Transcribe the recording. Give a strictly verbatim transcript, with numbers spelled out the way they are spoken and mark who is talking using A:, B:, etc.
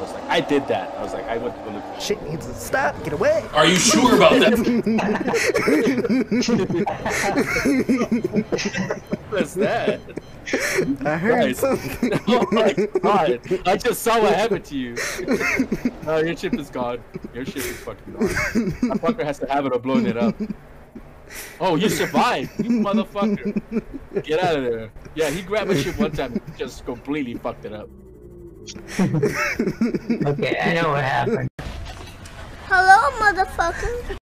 A: was like, I did that. I was like, I went to go look.
B: Shit needs to stop. Get away.
C: Are you sure about that?
A: What's that?
B: I heard
A: Nice.
B: something.
A: Oh my god! I just saw what happened to you. Oh, your ship is gone. Your ship is fucking gone. That fucker has to have it or blowing it up. Oh, you survived, you motherfucker! Get out of there. Yeah, he grabbed my ship one time and just completely fucked it up.
D: Okay, I know what happened.
E: Hello, motherfucker.